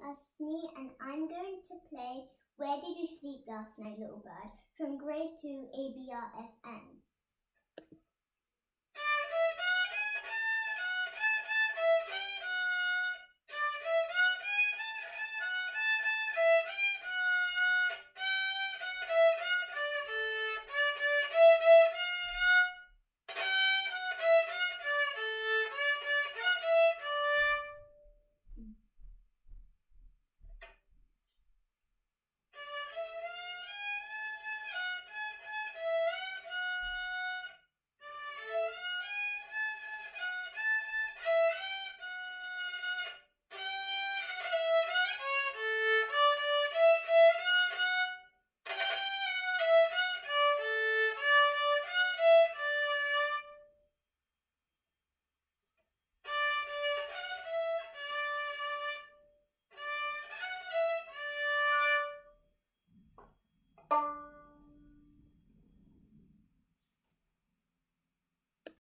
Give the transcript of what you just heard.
Ashni and I'm going to play Where Did You Sleep Last Night, Little Bird from Grade 2 ABRSM.